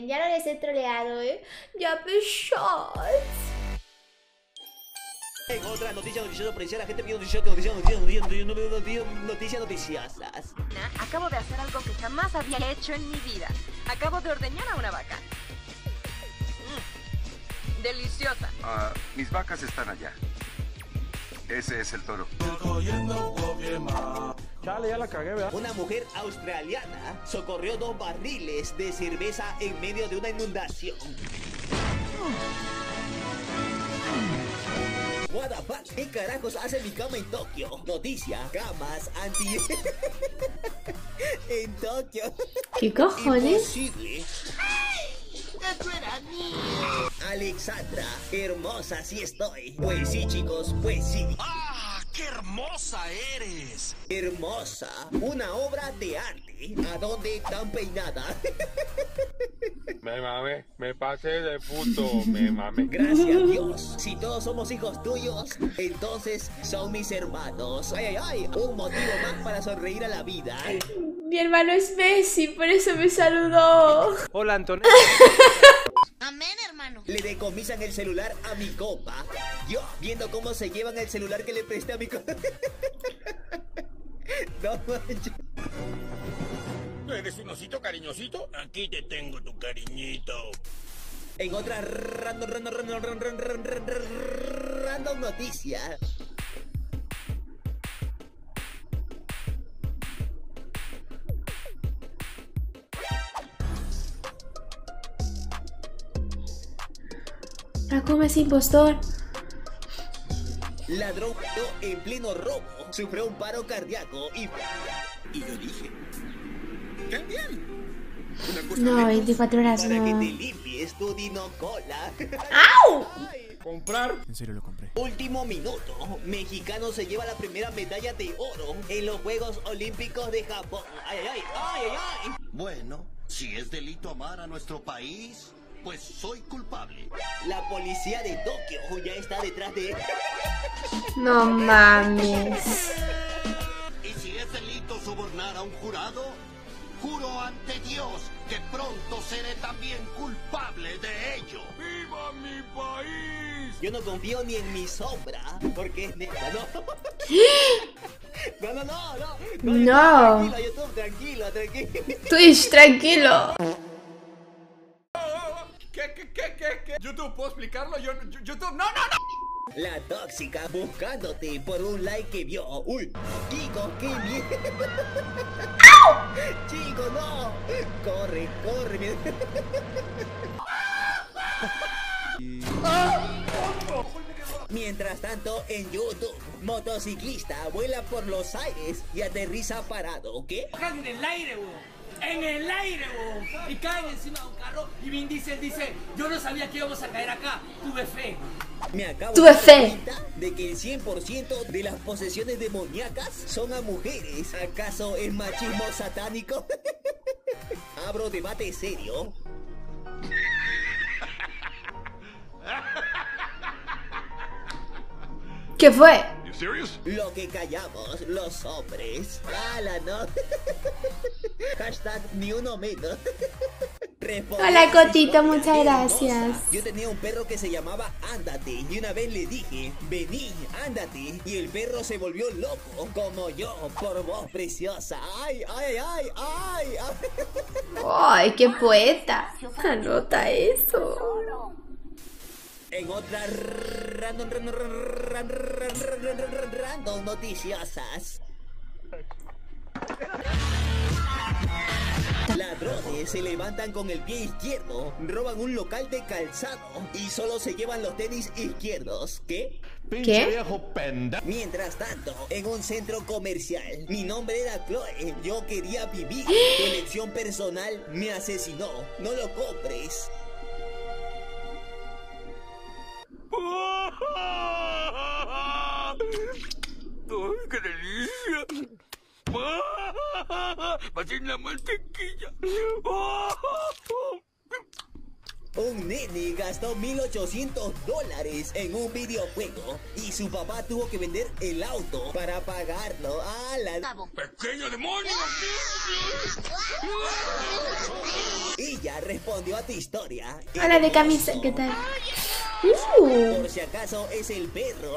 ya no les he troleado, Ya pesado. En otra noticia noticiosa, la gente pide noticias noticiosas. Acabo de hacer algo que jamás había hecho en mi vida. Acabo de ordeñar a una vaca. Deliciosa. Mis vacas están allá. Ese es el toro. Chale, ya la cagué, ¿verdad? Una mujer australiana socorrió 2 barriles de cerveza en medio de una inundación. What the fuck? ¿Qué carajos hace mi cama en Tokio? Noticia, camas anti... en Tokio. ¿Qué cojones? Imposible. ¡Eso era mío! Alexandra, hermosa sí estoy. Pues sí, chicos, pues sí. ¡Ah, qué hermosa eres! Hermosa, una obra de arte. ¿A dónde tan peinada? Me mamé, me pasé de puto, me mamé. Gracias a Dios. Si todos somos hijos tuyos, entonces son mis hermanos. Ay, ay, ay. Un motivo más para sonreír a la vida. Mi hermano es Messi, por eso me saludó. Hola, Antonio. Amén, hermano. Le decomisan el celular a mi copa. Yo, viendo cómo se llevan el celular que le presté a mi copa. No manches. ¿Eres un osito cariñosito? Aquí te tengo tu cariñito. En otra random noticia. ¿Cómo es impostor? Ladrón en pleno robo. Sufrió un paro cardíaco y yo dije... ¡Qué bien! No, 24 horas para no. que te limpies tu dinocola. ¡Au! ¿Comprar? En serio lo compré. Último minuto. Mexicano se lleva la primera medalla de oro en los Juegos Olímpicos de Japón. ¡Ay, ay, ay! ¡Ay, ay, ay! Bueno, si es delito amar a nuestro país, pues soy culpable. La policía de Tokio ya está detrás de... No mames. Y si es delito sobornar a un jurado, juro ante Dios que pronto seré también culpable de ello. ¡Viva mi país! Yo no confío ni en mi sombra, porque es neta, ¿no? No. No. Tranquilo, YouTube, tranquilo. Twitch, tranquilo. ¿Qué? YouTube, ¿puedo explicarlo? YouTube, no. La tóxica buscándote por un like que vio. ¡Uy! Chico, qué miedo. Chico, no. Corre. Mientras tanto, en YouTube, motociclista vuela por los aires y aterriza parado. ¿Qué? En el aire, en el aire, y caen encima de un carro y Vin Diesel dice, yo no sabía que íbamos a caer acá, tuve fe. Me acabo Tuve de dar fe. cuenta de que el 100% de las posesiones demoníacas son a mujeres. ¿Acaso es machismo satánico? Abro debate serio. ¿Qué fue? Lo que callamos los hombres. ¡Hala, no! Hashtag ni uno menos. Hola, Cotito, muchas gracias. Yo tenía un perro que se llamaba Ándate y una vez le dije, vení, ándate, y el perro se volvió loco, como yo, por vos, preciosa. ¡Ay! Ay, qué poeta. Anota eso. En otra random noticiosas. Ladrones se levantan con el pie izquierdo, roban un local de calzado y solo se llevan los tenis izquierdos. ¿Qué? ¿Qué? Mientras tanto, en un centro comercial, mi nombre era Chloe, yo quería vivir. Tu elección personal me asesinó. No lo compres. ¡Ay, qué delicia! ¡Va sin la mantequilla! Un nene gastó $1,800 en un videojuego y su papá tuvo que vender el auto para pagarlo. ¡Pequeño demonio! Ella respondió a tu historia. Hola de camisa, ¿qué tal? Por si acaso es el perro.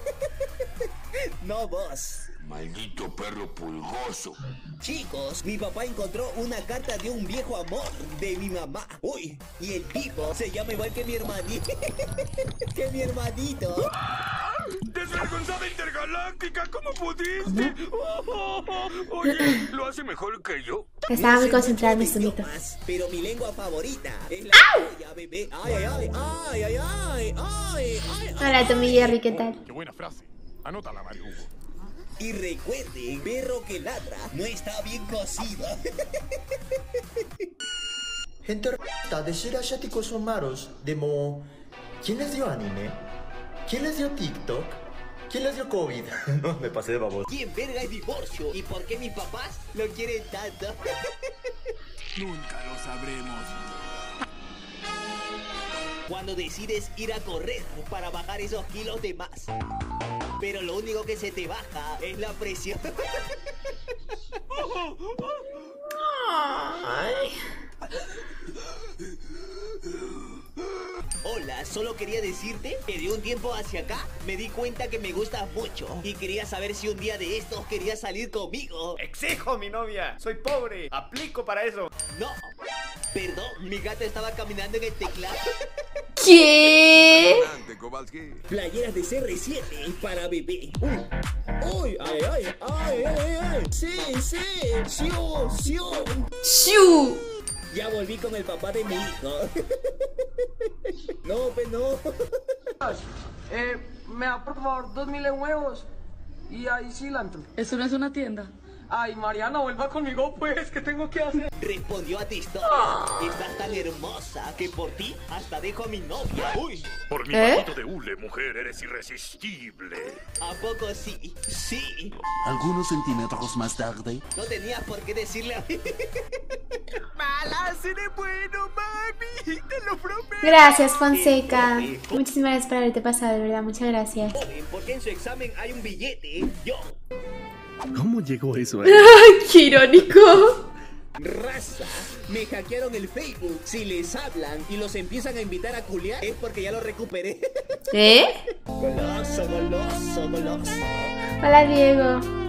No vos. Maldito perro pulgoso. Chicos, mi papá encontró una carta de un viejo amor de mi mamá. Uy, y el tipo se llama igual que mi hermanito. Que mi hermanito. ¡Desvergonzada intergaláctica! ¿Cómo pudiste? Oye, ¿lo hace mejor que yo? Estaba muy sé concentrada en mi muchos sonito. idiomas, pero mi lengua favorita es la tuya, bebé. Ay, ay, ay, ay, ay, ay, ay, ay. Hola Tommy Jerry, ¿qué tal? Qué buena frase. Anótala, Mario Hugo. Y recuerden, perro que ladra no está bien cocido. Gente decir asiáticos son malos. Demo, ¿quién les dio anime? ¿Quién les dio TikTok? ¿Quién les dio COVID? No, me pasé de baboso. ¿Quién verga es divorcio? ¿Y por qué mis papás lo quieren tanto? Nunca lo sabremos. Cuando decides ir a correr para bajar esos kilos de más, pero lo único que se te baja es la presión. Hola, solo quería decirte que de un tiempo hacia acá me di cuenta que me gustas mucho y quería saber si un día de estos querías salir conmigo. Exijo mi novia, soy pobre, aplico para eso. No, perdón, mi gato estaba caminando en el teclado. ¿Qué? Playeras de CR7 para bebé. Uy, ay, ay, ay, ay, ay. Sí, sí, siu, siu. ¡Shu! Ya volví con el papá de mi hijo. No, pues no. Me da por favor 2,000 en huevos y ahí cilantro. Eso no es una tienda. Ay, Mariana, vuelva conmigo pues, ¿qué tengo que hacer? Respondió a tu historia. Estás tan hermosa que por ti hasta dejo a mi novia. Uy. Por mi patito de hule, mujer, eres irresistible. ¿A poco sí? Sí. Algunos centímetros más tarde. No tenías por qué decirle a mí. Mala, seré bueno, mami, te lo prometo. Gracias, Fonseca. Muchísimas gracias por haberte pasado, de verdad, muchas gracias. Joven, porque en su examen hay un billete. Yo. ¿Cómo llegó eso ¡Ay, qué irónico! Raza, me hackearon el Facebook. Si les hablan y los empiezan a invitar a culiar, es porque ya lo recuperé. ¿Eh? Goloso, goloso, goloso. Hola, Diego.